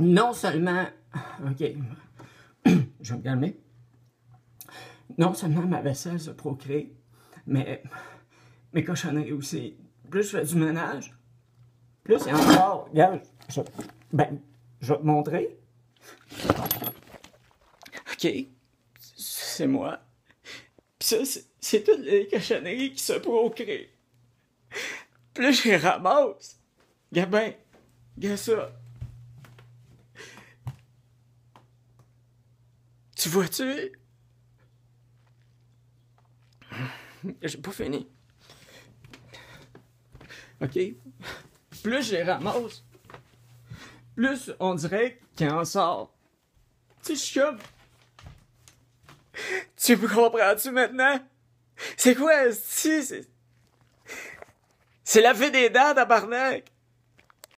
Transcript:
non seulement... OK, je vais me calmer. Non seulement ma vaisselle se procrée, mais mes cochonneries aussi. Plus je fais du ménage, plus il y a encore... Regarde, je vais te montrer. OK, c'est moi. Pis ça, c'est toutes les cochonneries qui se procréent. Plus je les ramasse. Regarde ça. Tu vois-tu? J'ai pas fini. OK? Plus je les ramasse, plus on dirait qu'il en sort. Tu sais, je suis comme... Tu me comprends-tu maintenant? C'est quoi, c'est la fée des dents, tabarnak?